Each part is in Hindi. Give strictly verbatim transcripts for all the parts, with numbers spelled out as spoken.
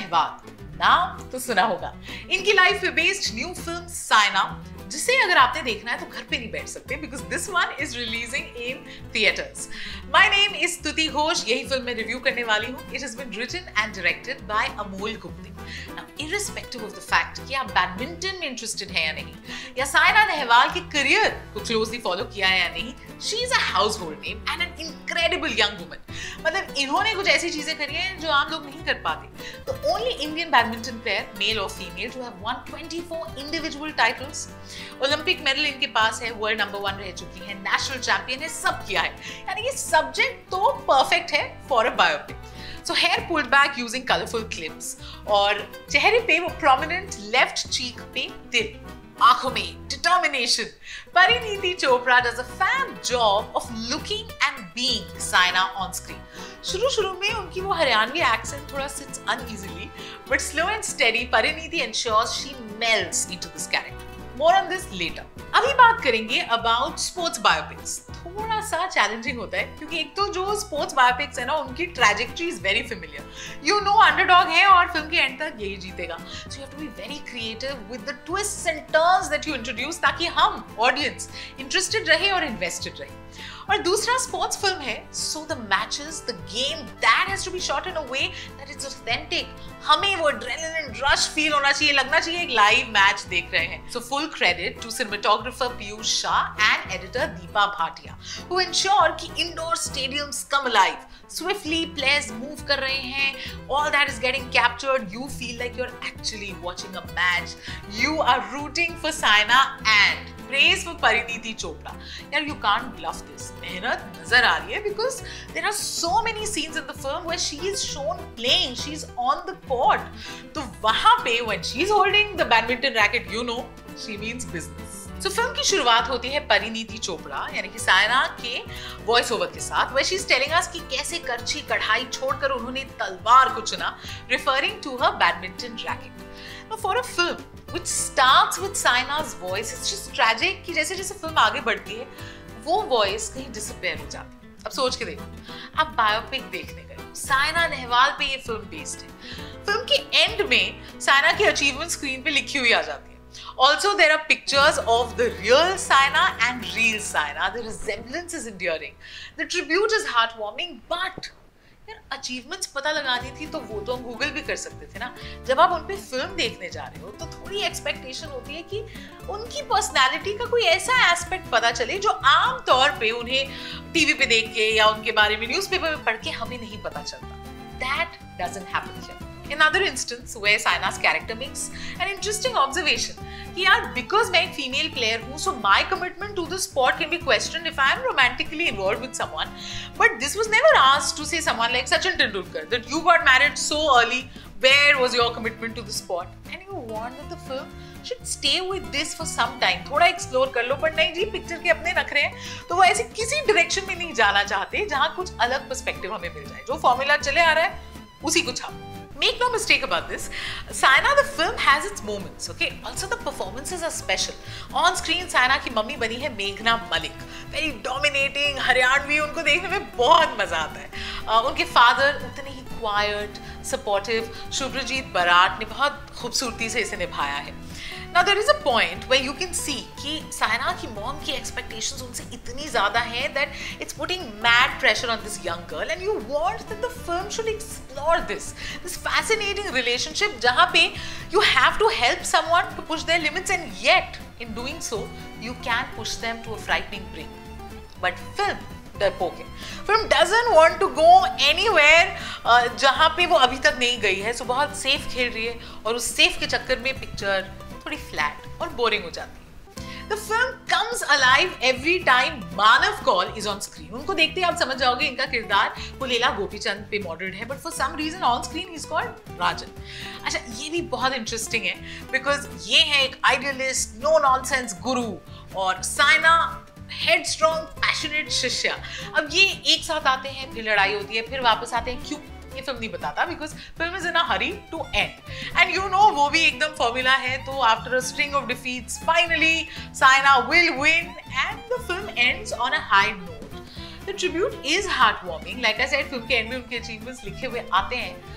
नेहवाल, नाम तो सुना होगा। इनकी लाइफ पे बेस्ड न्यू फिल्म साइना, जिसे अगर आपने देखना है तो घर पे नहीं बैठ सकते because this one is releasing in theatres. My name is Stuti Ghosh, यही फिल्म मैं रिव्यू करने वाली हूँ। It has been written and directed by Amol Gupte. Now irrespective of the fact कि आप बैडमिंटन में इंटरेस्टेड है या नहीं, या साइना नेहवाल के करियर को क्लोजली फॉलो किया है या नहीं, she is a household name and an incredible young woman. मतलब इन्होंने कुछ ऐसी चीजें करी हैं जो आम लोग नहीं कर पाते। तो only Indian badminton player, male और female, to have one twenty four individual titles. Olympic medal इनके पास है, वर्ल्ड नंबर वन रह चुकी है, नेशनल चैंपियन है, सब किया है। यानी कि सब्जेक्ट तो परफेक्ट है for a biopic. So hair pulled back using colorful clips और चेहरे पे वो prominent left cheek पे दिल, आंखों में determination। Parineeti Chopra does a fab job of looking and being Saina on screen। शुरू शुरू में उनकी वो हरियाणवी accent थोड़ा sits uneasily, but slow and steady Parineeti ensures she melts into this character। More on this later। अभी बात करेंगे about sports biopics। थोड़ा सा चैलेंजिंग होता है क्योंकि एक तो जो स्पोर्ट्स बायोपिक्स है ना, उनकी trajectory is very familiar. You know underdog है और फिल्म के एंड तक यही जीतेगा। So you have to be very creative with the twists and turns that you introduce, ताकि हम ऑडियंस इंटरेस्टेड रहे और इन्वेस्टेड रहे। और दूसरा स्पोर्ट्स फिल्म है, so the matches, the game, that has to be shot in a way that is authentic. हमें वो एड्रेनलिन रश फील होना चाहिए, लगना चाहिए एक लाइव मैच देख रहे हैं। So full credit to cinematographer Piyush Shah and editor Deepa Bhatia who ensure कि indoor stadiums come alive, swiftly players move कर रहे हैं, all that is getting captured, you feel like you're actually watching a match, you are rooting for Saina and praise for Parineeti Chopra. यार you can't bluff this, मेहनत नजर आ रही है because there are so many scenes in the film where she is shown playing, she is on the court। तो वहाँ पे when she is holding the badminton racket, you know she means business। So, film की शुरुआत होती है परिणीति चोपड़ा यानी कि साइना के वॉइस ओवर के साथ, where she is telling us कि कैसे करछी कढ़ाई छोड़कर उन्होंने तलवार को चुना, referring to her badminton racket। Now, for a film which starts with Saina's voice, it's just tragic कि जैसे जैसे फिल्म आगे बढ़ती है वो वॉइस कहीं डिसअपीयर हो जाती है। अब सोच के देखो, आप बायोपिक देखने गए, साइना नेहवाल पे ये फिल्म बेस्ड है। फिल्म के एंड में साइना की अचीवमेंट स्क्रीन पे लिखी हुई आ जाती है। Also, there are pictures of the real Saina and real Saina. The resemblance is endearing. The tribute is heartwarming, but यार अचीवमेंट्स पता लगानी थी तो वो तो हम गूगल भी कर सकते थे ना। जब आप उन पे फिल्म देखने जा रहे हो तो थोड़ी एक्सपेक्टेशन होती है कि उनकी पर्सनालिटी का कोई ऐसा एस्पेक्ट पता चले जो आम तौर पे उन्हें टीवी पे देख के या उनके बारे में न्यूज़पेपर में पढ़ के हमें नहीं पता चलता। That doesn't happen here। Another instance where Saina's character makes an interesting observation कि यार because मैं एक female player हूँ, so my commitment to the sport can be questioned if I am romantically involved with someone, but this was never asked to say someone like Sachin Tendulkar that you got married so early, where was your commitment to the sport? And you want that the film should stay with this for some time, थोड़ा एक्सप्लोर कर लो, पर नहीं जी, पिक्चर के अपने नखरे हैं तो वो ऐसे किसी डायरेक्शन में नहीं जाना चाहते जहाँ कुछ अलग पर्सपेक्टिव हमें मिल जाए। जो फॉर्मूला चले आ रहा है उसी को छापो। Make no mistake about this, Saina the film has its moments, okay? Also the performances are special. On screen Saina की मम्मी बनी है मेघना मलिक, very dominating, हरियाणवी, उनको देखने में बहुत मजा आता है। uh, उनके फादर उतने ही quiet, supportive, शुभ्रजीत बराट ने बहुत खूबसूरती से इसे निभाया है। Now there is a point where you can see कि साइना की मॉम की expectations उनसे इतनी ज़्यादा हैं that it's putting mad pressure on this young girl, and you want that the film should explore this this fascinating relationship जहाँ पे you have to help someone to push their limits, and yet in doing so you can push them to a frightening brink. But film डरपोक है, film doesn't want to go anywhere uh, जहाँ पे वो अभी तक नहीं गई है, सो बहुत सेफ खेल रही है और उस सेफ के चक्कर में पिक्चर थोड़ी फ्लैट और बोरिंग हो जाती है। The film comes alive every time Manav Kaul is on screen। उनको देखते ही आप समझ जाओगे इनका किरदार पुलेला गोपीचंद पे मॉडल्ड है, but for some reason on screen he's called राजन। अच्छा, ये भी बहुत इंटरेस्टिंग है बिकॉज ये है एक आइडियलिस्ट, नो नॉनसेंस गुरु और साइना हेडस्ट्रॉन्ग पैशनेट शिष्या। अब ये एक साथ आते हैं, फिर लड़ाई होती है, फिर वापस आते हैं। क्यों ये फिल्म नहीं बताता because film is in a hurry to end, and you know वो भी एकदम फॉर्मूला है। तो after a string of defeats finally Saina will win and the film ends on a high note. The tribute is heartwarming, like I said, film के एंड में उनके अचीवमेंट्स लिखे हुए आते हैं,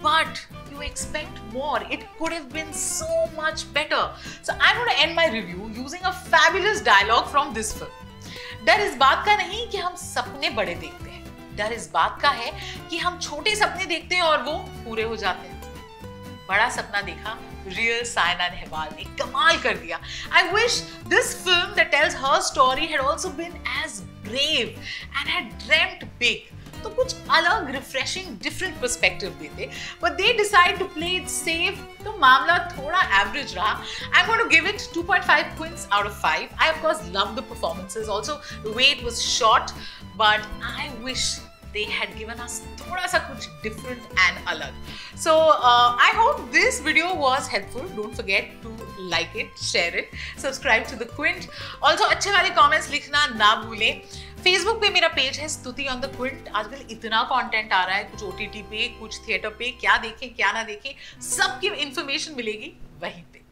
but you expect more. It could have been so much better. So I'm going to end my review using a fabulous dialogue from this film. डर इस बात का नहीं कि हम सपने बड़े देखते हैं, डर इस बात का है कि हम छोटे सपने देखते हैं और वो पूरे हो जाते हैं। बड़ा सपना देखा रियल सायना नेहवाल ने कमाल कर दिया। I wish this film that tells her story had also been as brave and had dreamt big. तो कुछ अलग रिफ्रेशिंग डिफरेंट पर्सपेक्टिव देते, but they decide to play it safe, तो मामला थोड़ा एवरेज रहा। I'm going to give it two point five quints out of five. I of course love the performances, also the way it was shot, but I wish they had given us थोड़ा सा कुछ different and अलग. So uh, I hope this video was helpful. Don't forget to like it, share it, subscribe to the Quint. Also अच्छे वाले comments लिखना ना भूलें। फेसबुक पे मेरा पेज है स्तुति ऑन द क्विंट। आजकल इतना कंटेंट आ रहा है, कुछ ओटीटी पे, कुछ थिएटर पे, क्या देखें क्या ना देखें, सबकी इंफॉर्मेशन मिलेगी वहीं पे।